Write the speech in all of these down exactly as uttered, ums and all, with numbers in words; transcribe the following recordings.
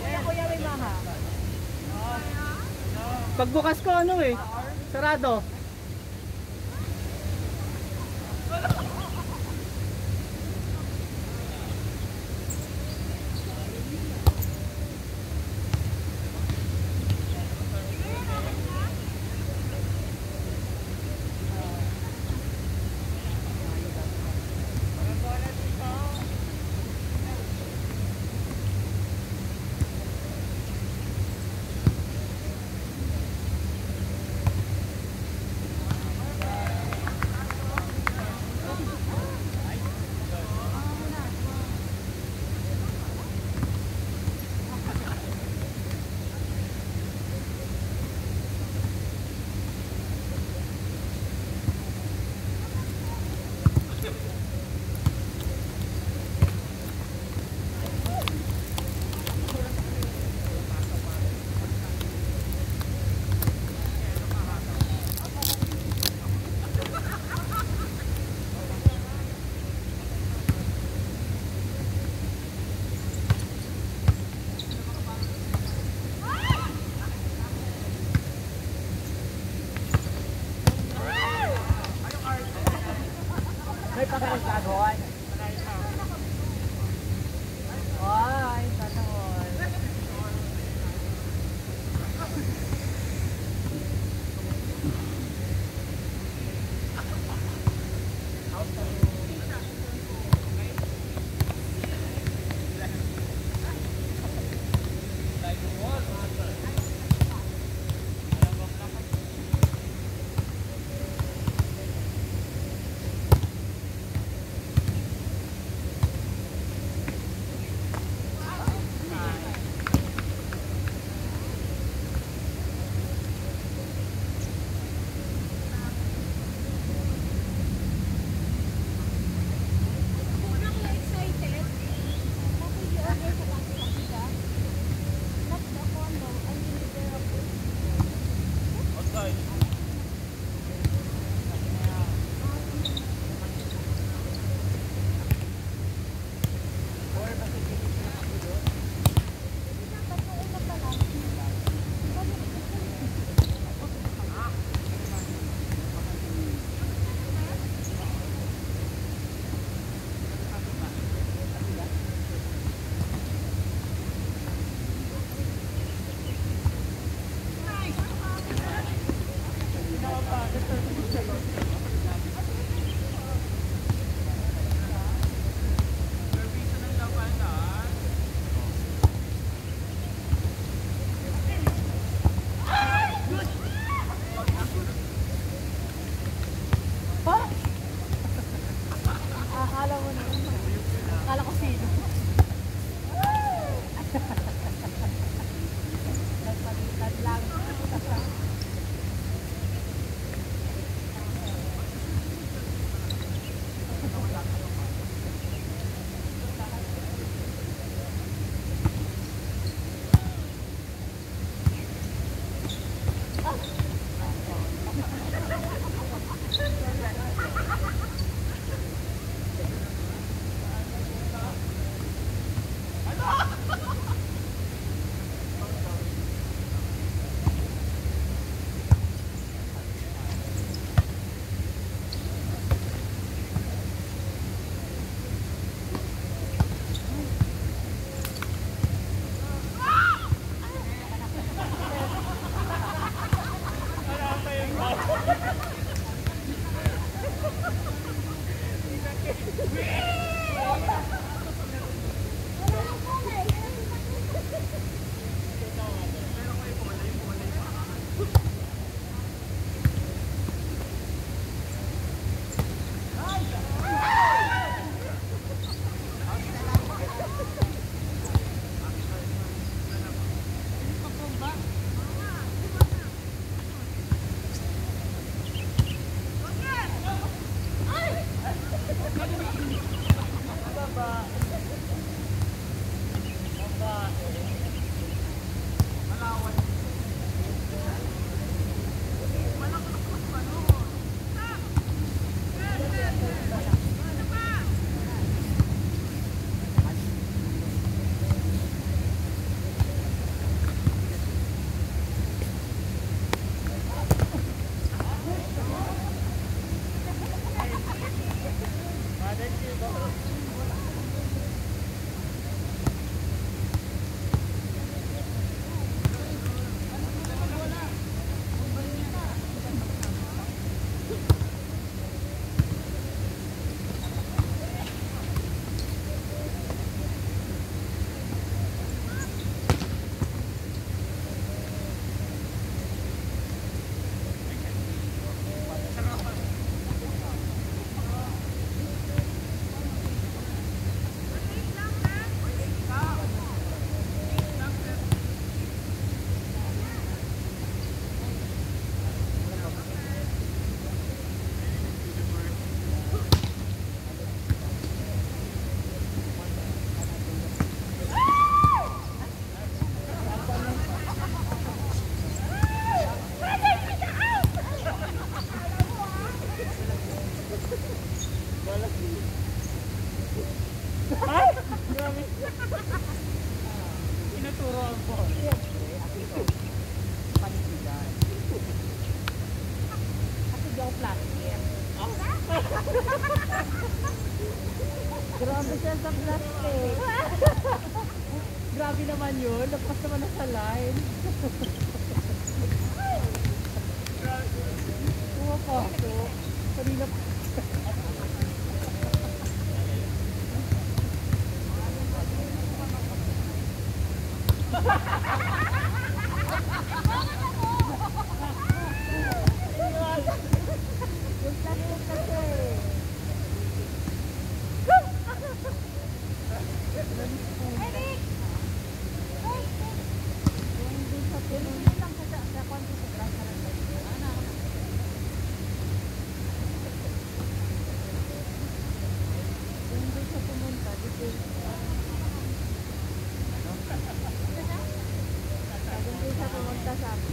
Kuya, may maha. Pagbukas ko ano eh, sarado. Siyempre, ako ito. Panitigan. Kasi di ako plastic. Grabe siya sa plastic. Grabe naman yun. Nagpas naman na sa line. Pumapasok. Kanina pa. Yung plastic kasi. Eric! Hindi sa pinili lang sa sa konti sa grass na lang. Ano? Hindi siya pumunta dito. Hindi siya pumunta sa akin.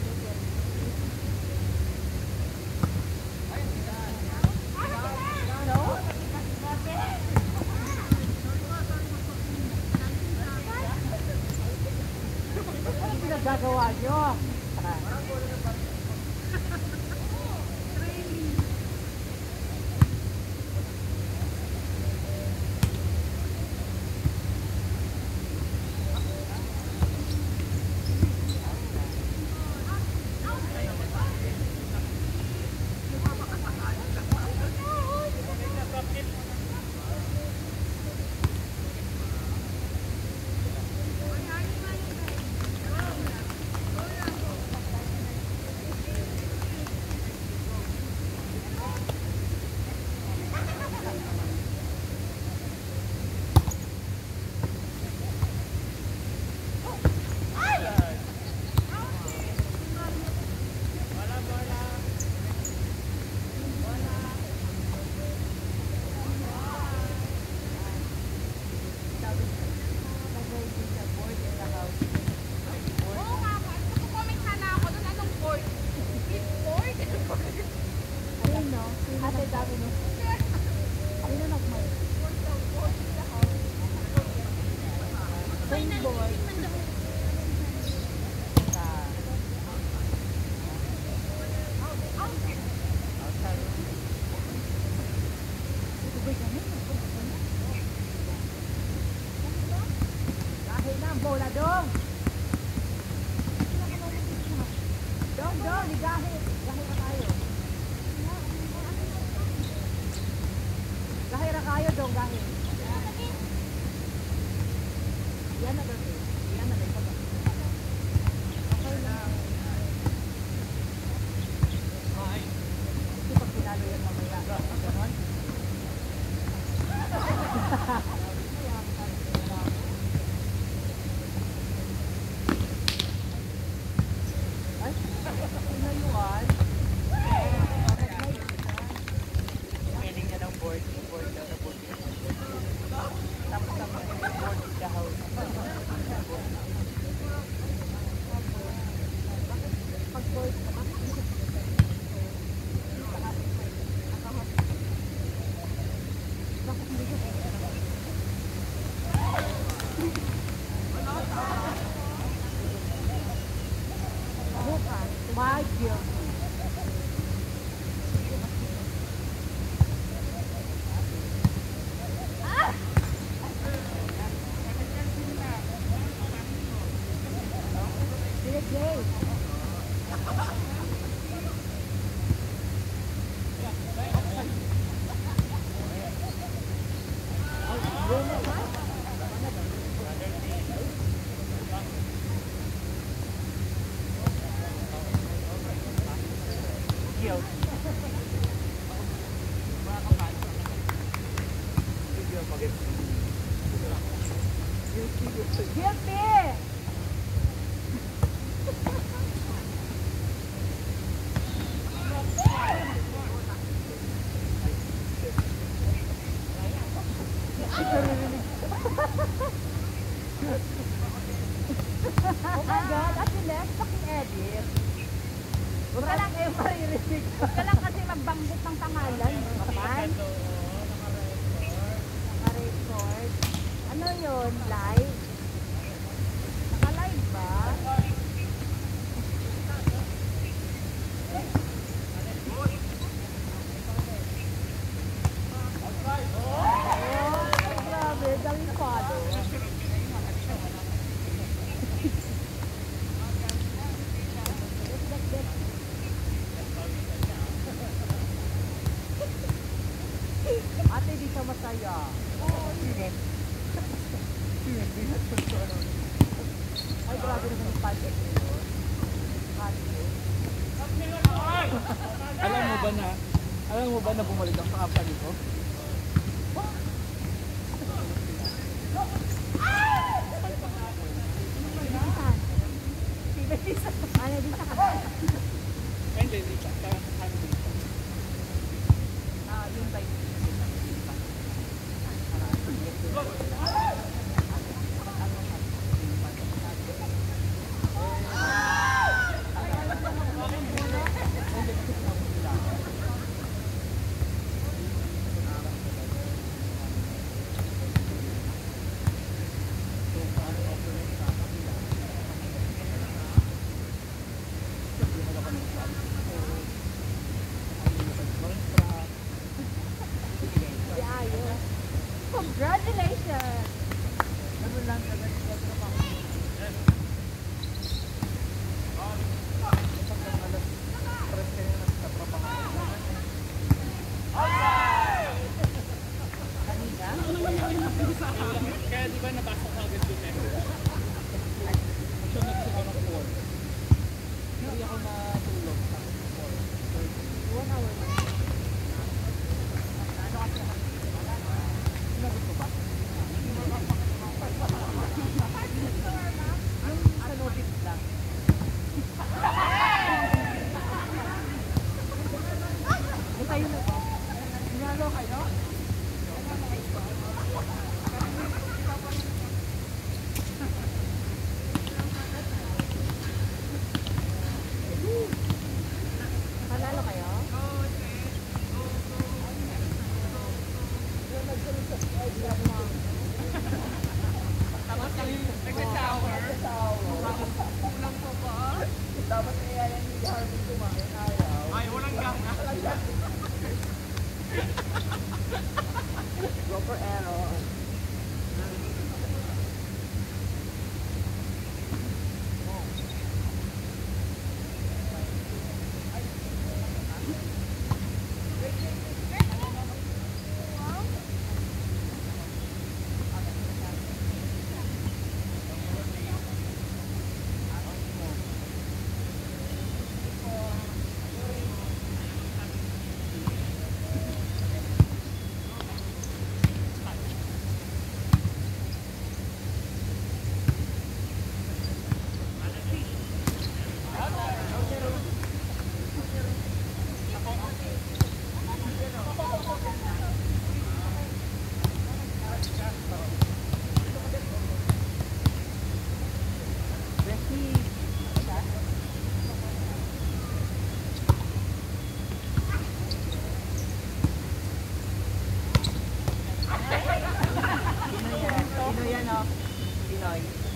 No? Ano pinagagawa nyo? Ate, dami no? Sino nagmay? Same boy. Dahil na ang bola dong. Dong, dong, ligahit. Ligahit na tayo. Gahira kayo dong, gahir. Yan na doon. Yan na doon. Okay na. Kasi pag pinalo yan mamaya. Ganon. Ay, pinayuan. Pwedeng niya ng board. Yung board daw na board. Tapos ang mga board is the house. Pag board ka ba? Bakit hindi ka? Bukas, Bagyo. Guilty! Oh my God, at yung left, paki-edit. Huwag ka lang kayo maririnig. Huwag ka lang kasi magbanggit ng pangalan. Kapan? Naka-record. Ano yun? Live? Naka-live ba? Ay, grabe naman yung budget nyo. Budget. Alam mo ba na, alam mo ba na bumalik ang company ko? Ano din sa kapal? Hindi, hindi ka. Ano dito? Ah, yung bike. Congratulations! Kaya di ba nabasa ko agad yung message? So nagsuko ng four. Hindi ako natulog. One hour na. Sa notice lang. Ay, tayo na to. Nalo kayo? Panalo kayo? Nag-shower. Dapat kaya yan hindi Harvey kumain. Ayaw. Ay, walang ganga. Go for error. Pinoy yan, oh. Pinoy.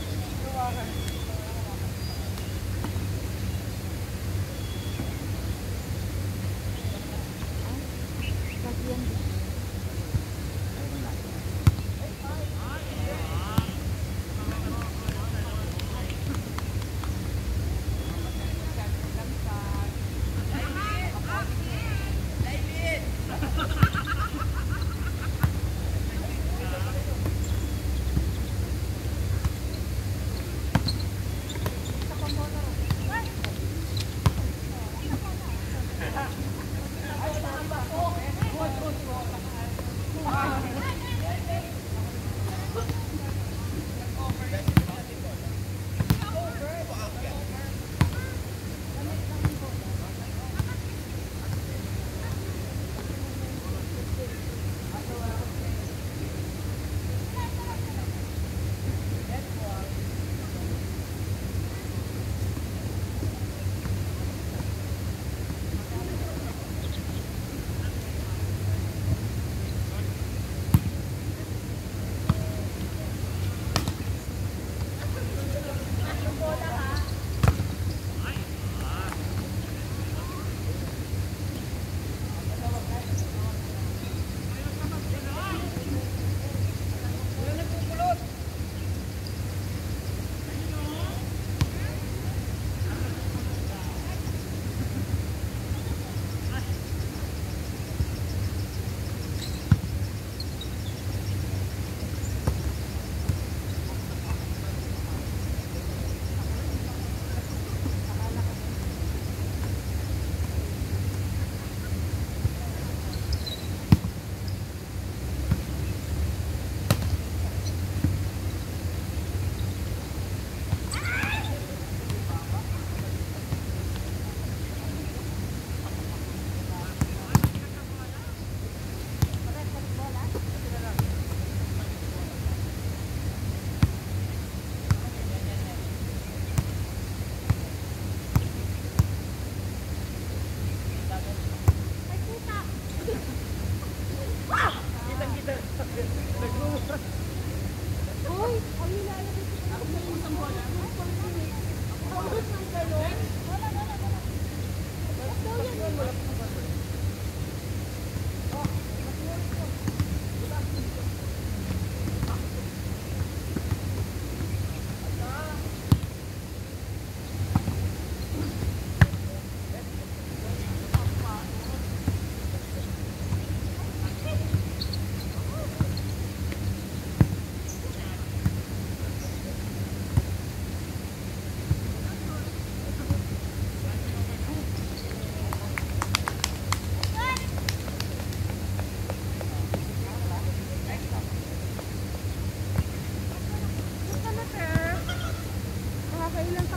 Kasi yan.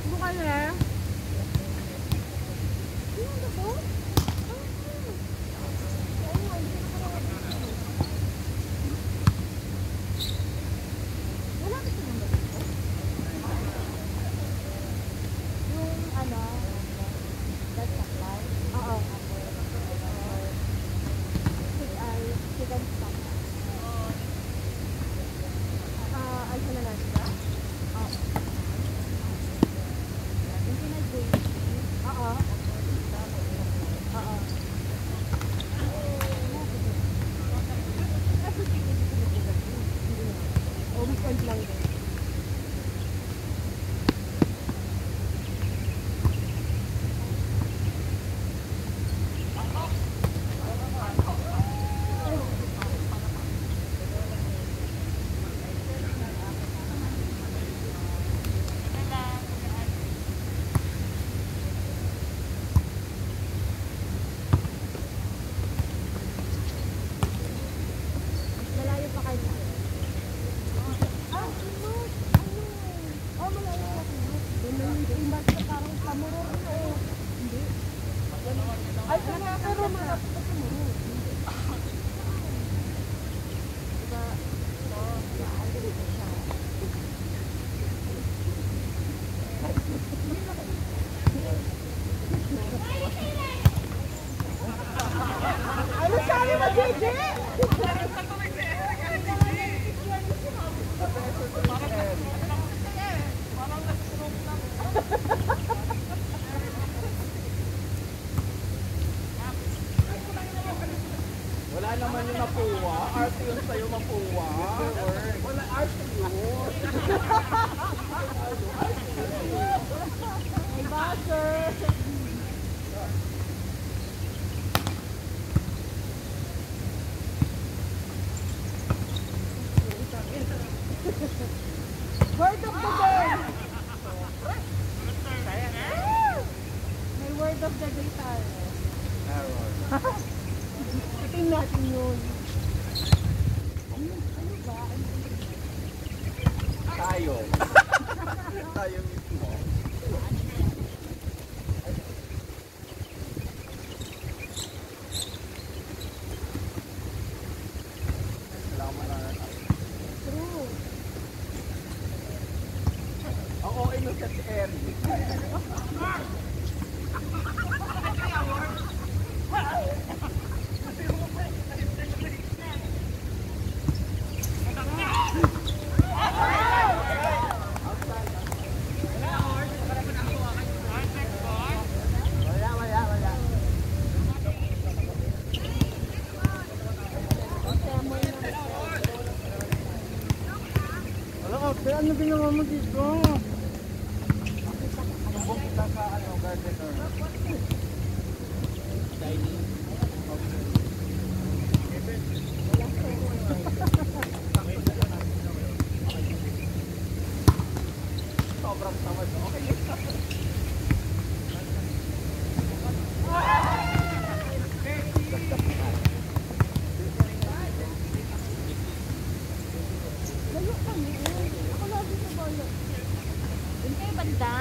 Bukan na. Ano ba? Wala ka sa number dito? Yung ano, that's supply? Oo. Ay, chicken stock. Ah, ay sila na siya? Oo. Yung pinag-gravy? Oo. Oo. Kasi chicken dito nag-gravy. O, weekend lang din. Malayo pa kayo. Ah, ano? Ano? Oh, malayo pa kayo. Doon na yung timbas na parang pamuror na eh. Hindi. Ay, sana pero malapit pa pamuror. Diba? Ito, ano dito siya? Ano sabi mo, J J? Wala naman yung mapuwa. Arte yun sa'yo mapuwa. Wala arte yun. May buzzer. Word of the day. May word of the day tayo. Error. Itin natin yun. Ano, ano ba? Tayo. Tayo mismo. Salamat na natin. True. Oo, innocent si Eric. Wala, wala, wala. Wala ka, pero ano ginawa mo dito? Sumbong kita sa ano, gardener. Dining. Sobrang tamad. Okay. Layo kami. Ako lagi sa bolo. Doon kayo banda.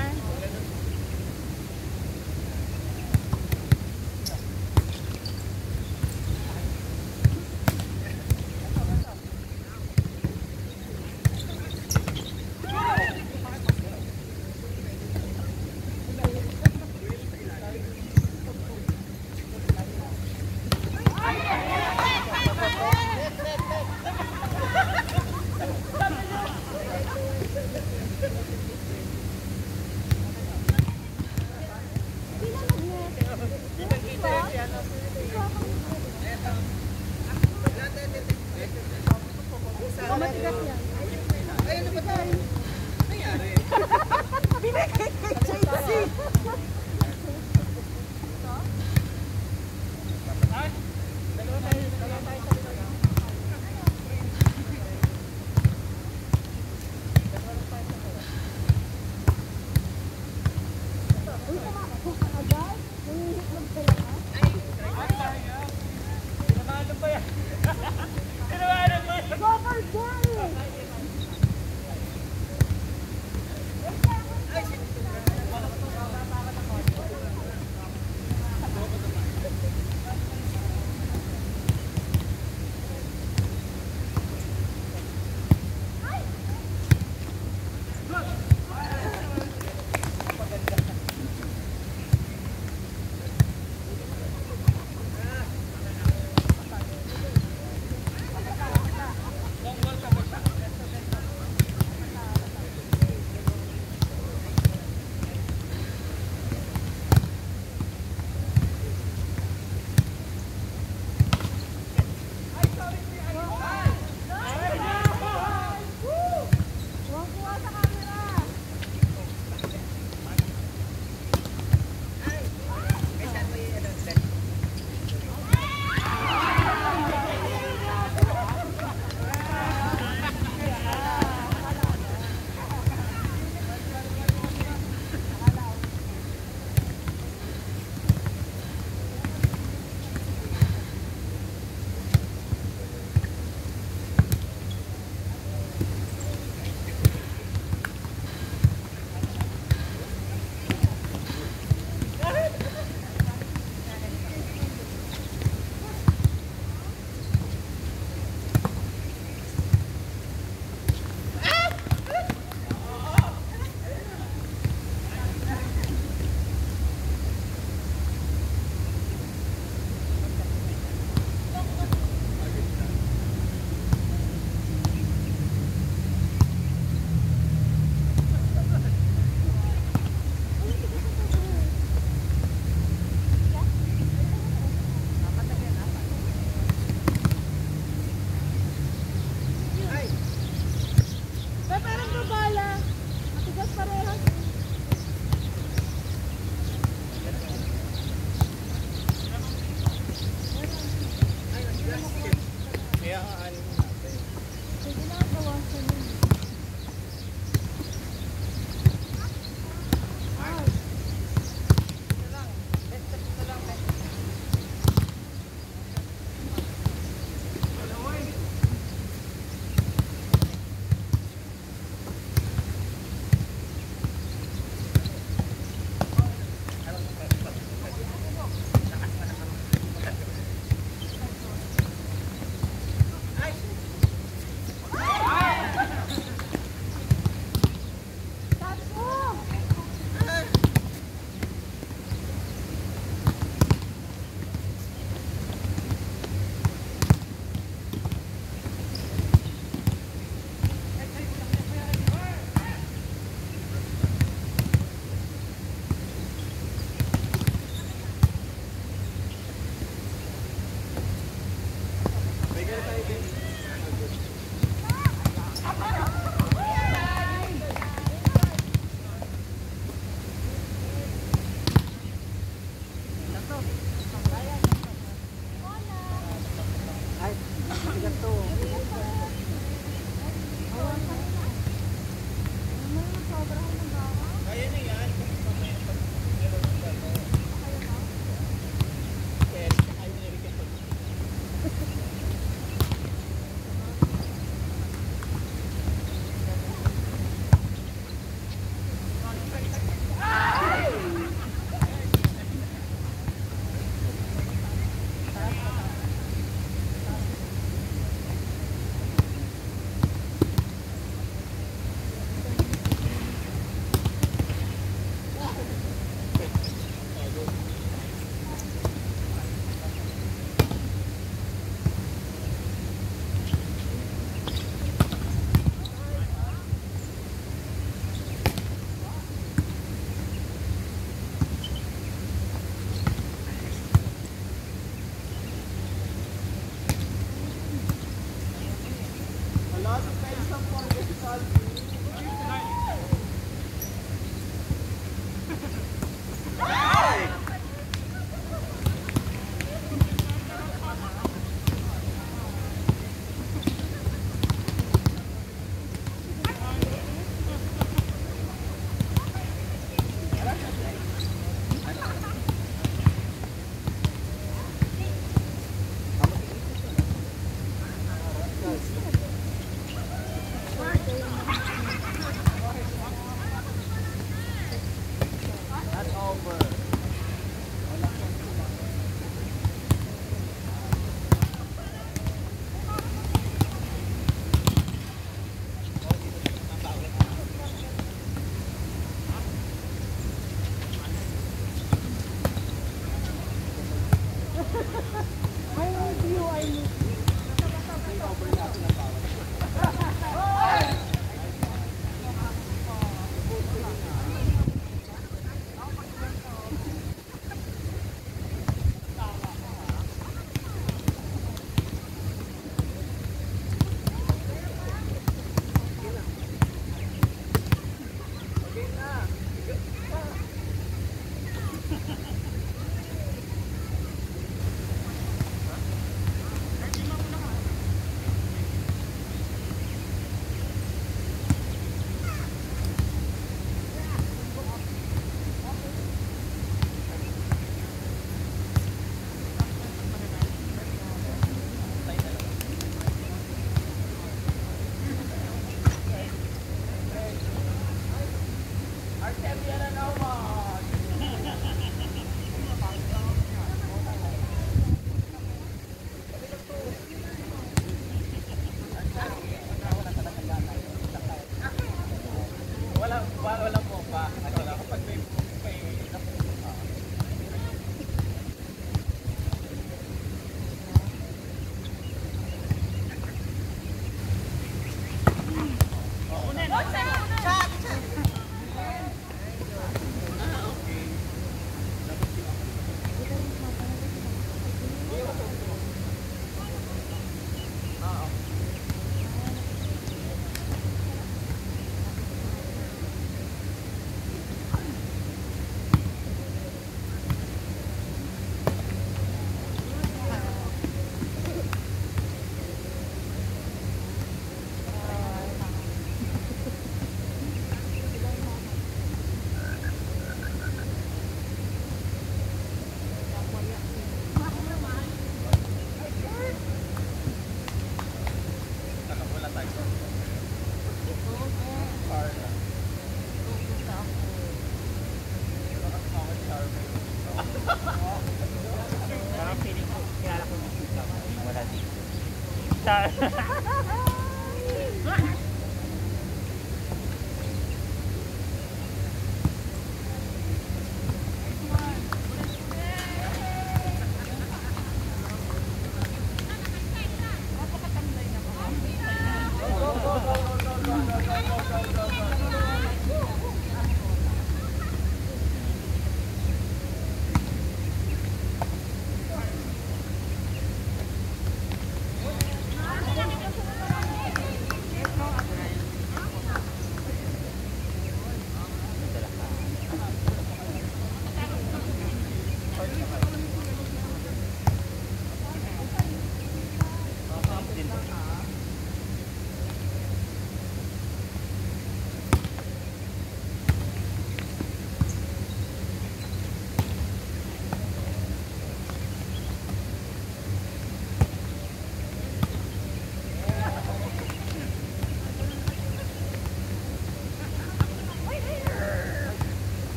sobrahan ng gawa. Kaya na yan. Mamaya pag meron ng gano'n. Kaya ba? Kaya ayaw na rin kapag. That's over. I need you, I need you. Wala, wala po pa. Wala kapag may may wala tayo. Carla. Parang feeling ko, kilala ko yung kita. Wala dito. Sa...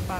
pa.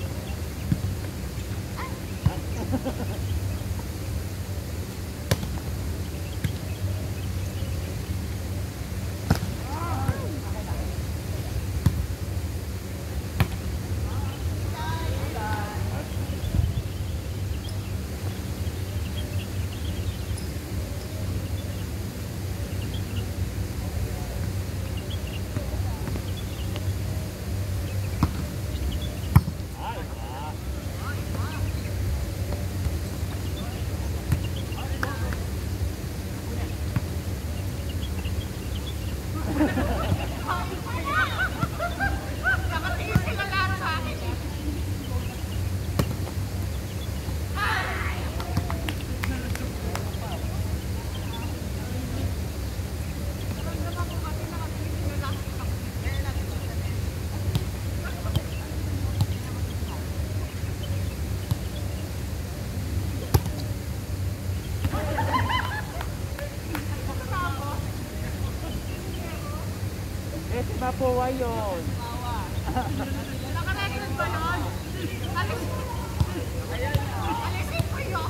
Eh, si Mapuwa yun. Nakarecord ba yun? Alisin Alisin ko yun.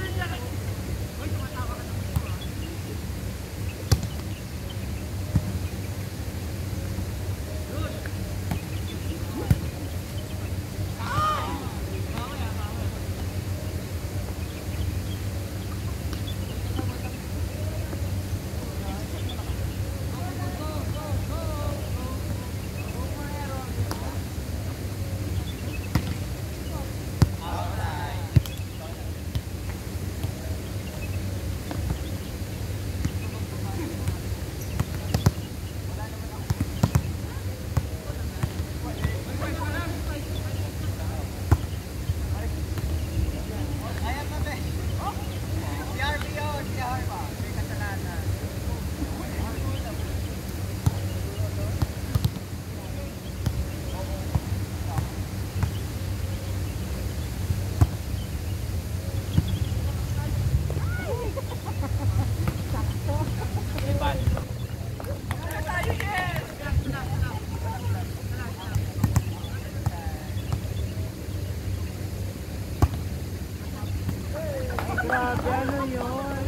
Grabe, ano yun?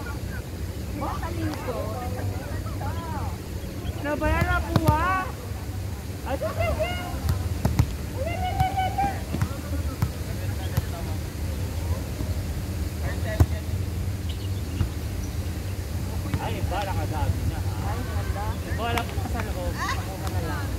Nabayan na Puwa? Ay, ay, bala ka dami na ha. Bala ka sa loob. Ako ka na lang.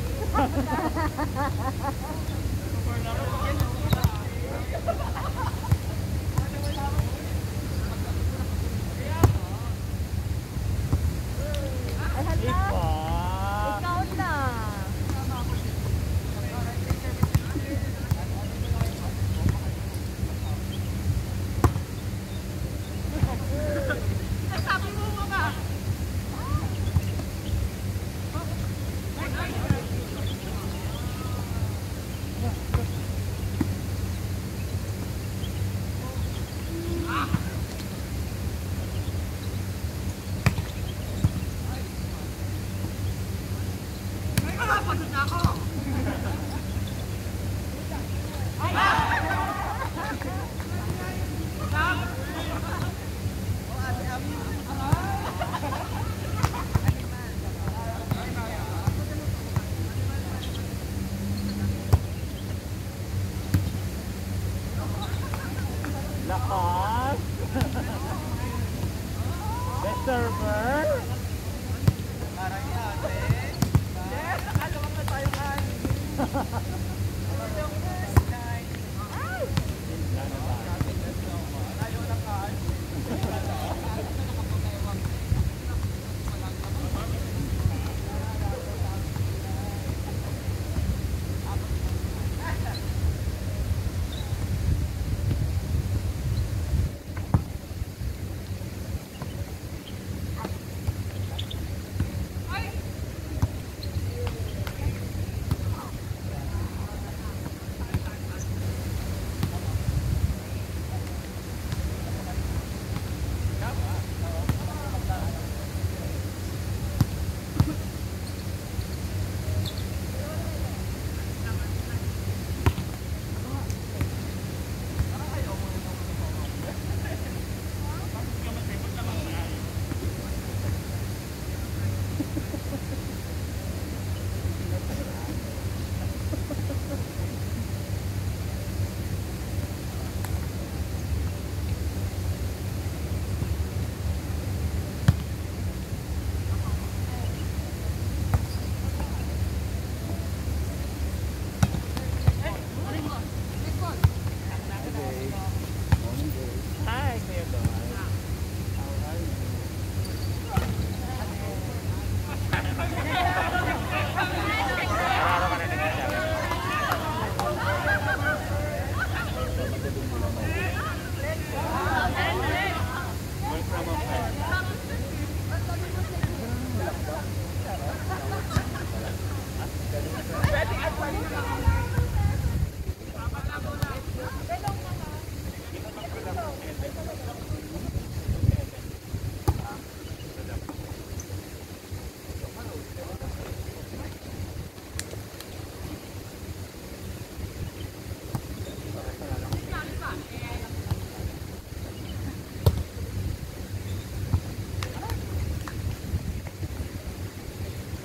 Ipa. Ikaw na. Sabi mo mo ba? Pagod na ako. Lakas. Best server. Parang yan, eh. Yes, nakalawang na tayo kanin. Ayaw na kanin.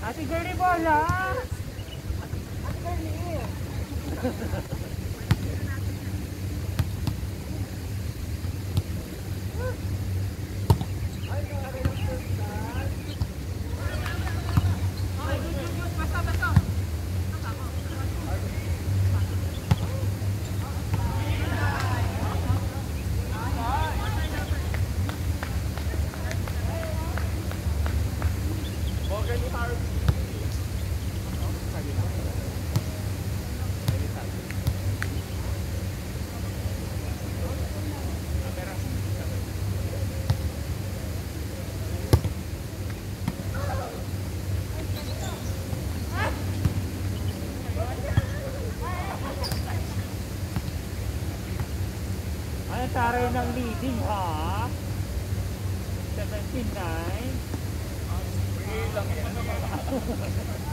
Ate Girlie bola! Ate Girlie. Ano taray ng leading ha? seventy-nine. Sige lang yan.